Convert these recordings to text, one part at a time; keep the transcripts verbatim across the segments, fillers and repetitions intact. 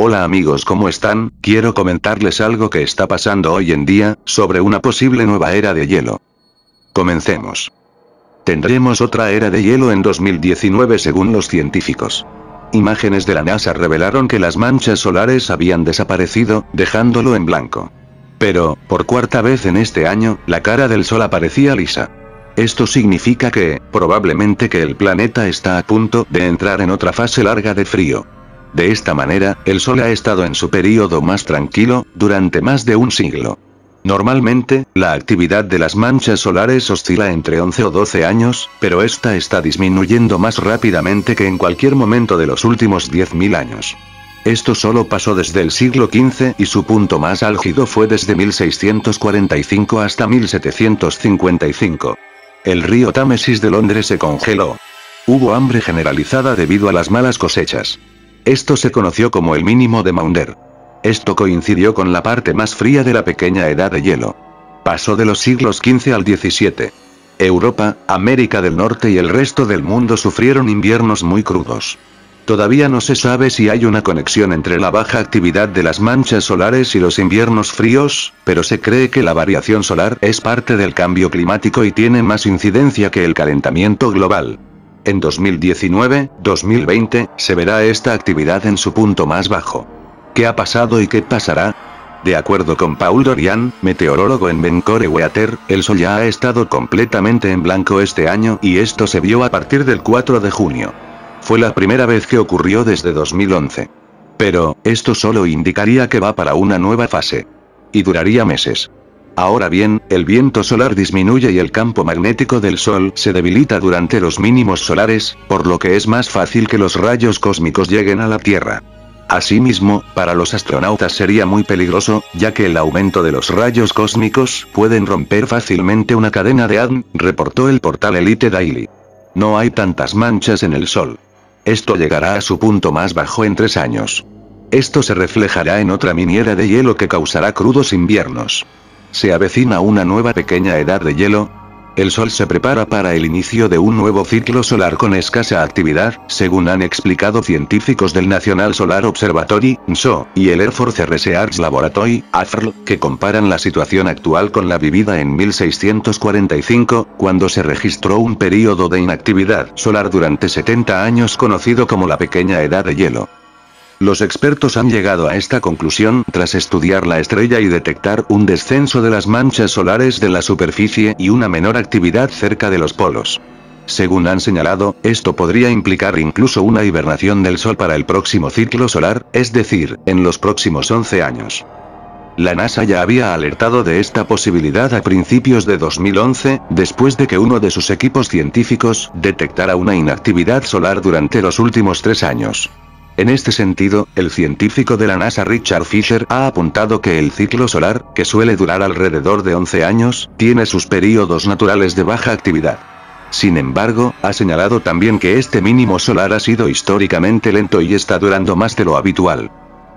Hola amigos, ¿cómo están? Quiero comentarles algo que está pasando hoy en día, sobre una posible nueva era de hielo. Comencemos. Tendremos otra era de hielo en dos mil diecinueve según los científicos. Imágenes de la NASA revelaron que las manchas solares habían desaparecido, dejándolo en blanco. Pero, por cuarta vez en este año, la cara del Sol aparecía lisa. Esto significa que, probablemente que el planeta está a punto de entrar en otra fase larga de frío. De esta manera, el Sol ha estado en su período más tranquilo, durante más de un siglo. Normalmente, la actividad de las manchas solares oscila entre once o doce años, pero esta está disminuyendo más rápidamente que en cualquier momento de los últimos diez mil años. Esto solo pasó desde el siglo quince y su punto más álgido fue desde mil seiscientos cuarenta y cinco hasta mil setecientos cincuenta y cinco. El río Támesis de Londres se congeló. Hubo hambre generalizada debido a las malas cosechas. Esto se conoció como el mínimo de Maunder. Esto coincidió con la parte más fría de la pequeña edad de hielo. Pasó de los siglos quince al diecisiete. Europa, América del Norte y el resto del mundo sufrieron inviernos muy crudos. Todavía no se sabe si hay una conexión entre la baja actividad de las manchas solares y los inviernos fríos, pero se cree que la variación solar es parte del cambio climático y tiene más incidencia que el calentamiento global. En dos mil diecinueve a dos mil veinte, se verá esta actividad en su punto más bajo. ¿Qué ha pasado y qué pasará? De acuerdo con Paul Dorian, meteorólogo en Vancouver Weather, el Sol ya ha estado completamente en blanco este año y esto se vio a partir del cuatro de junio. Fue la primera vez que ocurrió desde dos mil once. Pero, esto solo indicaría que va para una nueva fase. Y duraría meses. Ahora bien, el viento solar disminuye y el campo magnético del Sol se debilita durante los mínimos solares, por lo que es más fácil que los rayos cósmicos lleguen a la Tierra. Asimismo, para los astronautas sería muy peligroso, ya que el aumento de los rayos cósmicos pueden romper fácilmente una cadena de A D M, reportó el portal Elite Daily. No hay tantas manchas en el Sol. Esto llegará a su punto más bajo en tres años. Esto se reflejará en otra mini era de hielo que causará crudos inviernos. ¿Se avecina una nueva pequeña edad de hielo? El Sol se prepara para el inicio de un nuevo ciclo solar con escasa actividad, según han explicado científicos del National Solar Observatory, N S O, y el Air Force Research Laboratory, A F R L, que comparan la situación actual con la vivida en mil seiscientos cuarenta y cinco, cuando se registró un período de inactividad solar durante setenta años conocido como la pequeña edad de hielo. Los expertos han llegado a esta conclusión tras estudiar la estrella y detectar un descenso de las manchas solares de la superficie y una menor actividad cerca de los polos. Según han señalado, esto podría implicar incluso una hibernación del Sol para el próximo ciclo solar, es decir, en los próximos once años. La NASA ya había alertado de esta posibilidad a principios de dos mil once, después de que uno de sus equipos científicos detectara una inactividad solar durante los últimos tres años. En este sentido, el científico de la NASA Richard Fisher ha apuntado que el ciclo solar, que suele durar alrededor de once años, tiene sus períodos naturales de baja actividad. Sin embargo, ha señalado también que este mínimo solar ha sido históricamente lento y está durando más de lo habitual.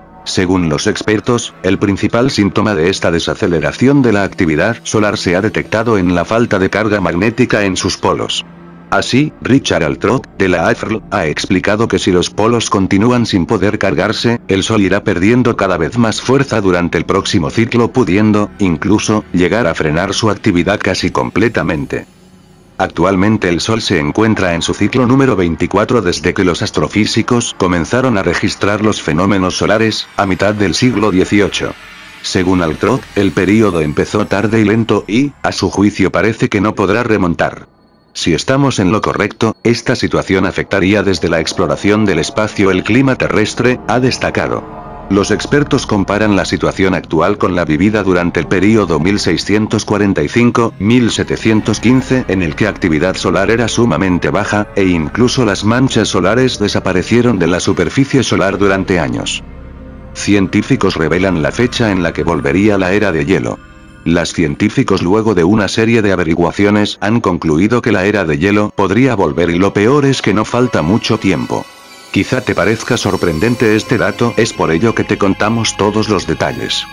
Según los expertos, el principal síntoma de esta desaceleración de la actividad solar se ha detectado en la falta de carga magnética en sus polos. Así, Richard Altrott, de la A F R L, ha explicado que si los polos continúan sin poder cargarse, el Sol irá perdiendo cada vez más fuerza durante el próximo ciclo, pudiendo, incluso, llegar a frenar su actividad casi completamente. Actualmente el Sol se encuentra en su ciclo número veinticuatro desde que los astrofísicos comenzaron a registrar los fenómenos solares, a mitad del siglo dieciocho. Según Altrott, el período empezó tarde y lento y, a su juicio, parece que no podrá remontar. Si estamos en lo correcto, esta situación afectaría desde la exploración del espacio el clima terrestre, ha destacado. Los expertos comparan la situación actual con la vivida durante el período mil seiscientos cuarenta y cinco a mil setecientos quince, en el que actividad solar era sumamente baja, e incluso las manchas solares desaparecieron de la superficie solar durante años. Científicos revelan la fecha en la que volvería la era de hielo. Las científicos, luego de una serie de averiguaciones, han concluido que la era de hielo podría volver y lo peor es que no falta mucho tiempo. Quizá te parezca sorprendente este dato, es por ello que te contamos todos los detalles.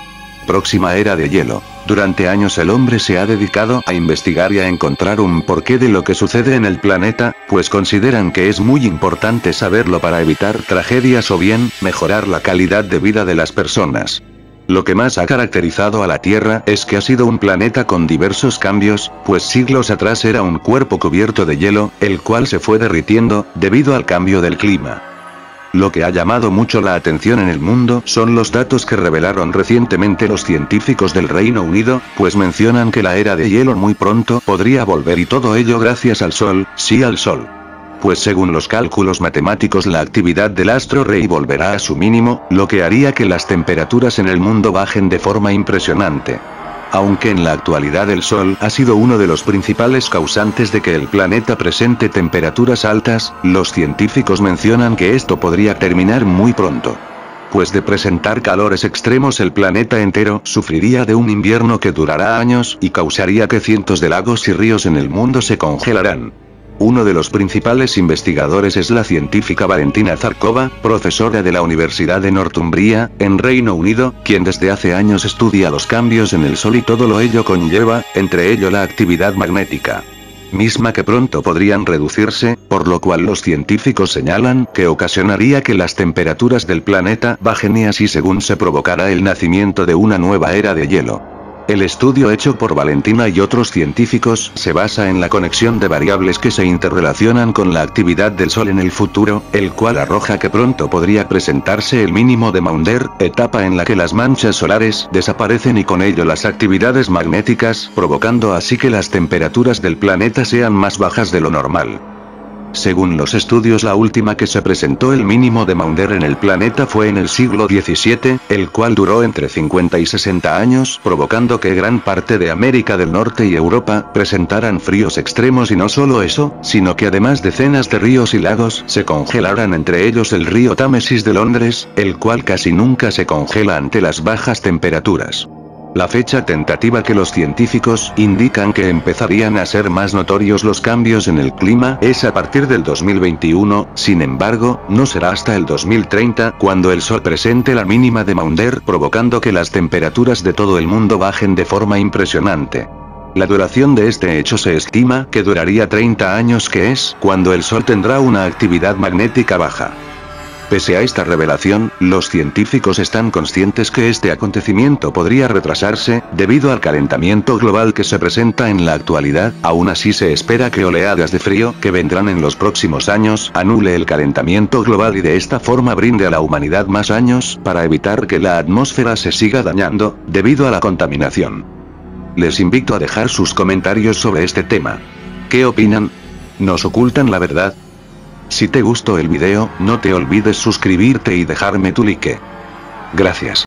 Próxima era de hielo. Durante años el hombre se ha dedicado a investigar y a encontrar un porqué de lo que sucede en el planeta, pues consideran que es muy importante saberlo para evitar tragedias o bien, mejorar la calidad de vida de las personas. Lo que más ha caracterizado a la Tierra es que ha sido un planeta con diversos cambios, pues siglos atrás era un cuerpo cubierto de hielo, el cual se fue derritiendo, debido al cambio del clima. Lo que ha llamado mucho la atención en el mundo son los datos que revelaron recientemente los científicos del Reino Unido, pues mencionan que la era de hielo muy pronto podría volver y todo ello gracias al Sol, sí al Sol. Pues según los cálculos matemáticos la actividad del astro rey volverá a su mínimo, lo que haría que las temperaturas en el mundo bajen de forma impresionante. Aunque en la actualidad el Sol ha sido uno de los principales causantes de que el planeta presente temperaturas altas, los científicos mencionan que esto podría terminar muy pronto. Pues de presentar calores extremos el planeta entero sufriría de un invierno que durará años y causaría que cientos de lagos y ríos en el mundo se congelaran. Uno de los principales investigadores es la científica Valentina Zarkova, profesora de la Universidad de Northumbria, en Reino Unido, quien desde hace años estudia los cambios en el Sol y todo lo ello conlleva, entre ello la actividad magnética misma que pronto podrían reducirse, por lo cual los científicos señalan que ocasionaría que las temperaturas del planeta bajen y así según se provocará el nacimiento de una nueva era de hielo. El estudio hecho por Valentina y otros científicos se basa en la conexión de variables que se interrelacionan con la actividad del Sol en el futuro, el cual arroja que pronto podría presentarse el mínimo de Maunder, etapa en la que las manchas solares desaparecen y con ello las actividades magnéticas, provocando así que las temperaturas del planeta sean más bajas de lo normal. Según los estudios la última que se presentó el mínimo de Maunder en el planeta fue en el siglo diecisiete, el cual duró entre cincuenta y sesenta años, provocando que gran parte de América del Norte y Europa presentaran fríos extremos y no solo eso, sino que además decenas de ríos y lagos se congelaran, entre ellos el río Támesis de Londres, el cual casi nunca se congela ante las bajas temperaturas. La fecha tentativa que los científicos indican que empezarían a ser más notorios los cambios en el clima es a partir del dos mil veintiuno, sin embargo, no será hasta el dos mil treinta cuando el Sol presente la mínima de Maunder, provocando que las temperaturas de todo el mundo bajen de forma impresionante. La duración de este hecho se estima que duraría treinta años, que es cuando el Sol tendrá una actividad magnética baja. Pese a esta revelación, los científicos están conscientes que este acontecimiento podría retrasarse, debido al calentamiento global que se presenta en la actualidad. Aún así se espera que oleadas de frío que vendrán en los próximos años anule el calentamiento global y de esta forma brinde a la humanidad más años para evitar que la atmósfera se siga dañando, debido a la contaminación. Les invito a dejar sus comentarios sobre este tema. ¿Qué opinan? ¿Nos ocultan la verdad? Si te gustó el video, no te olvides suscribirte y dejarme tu like. Gracias.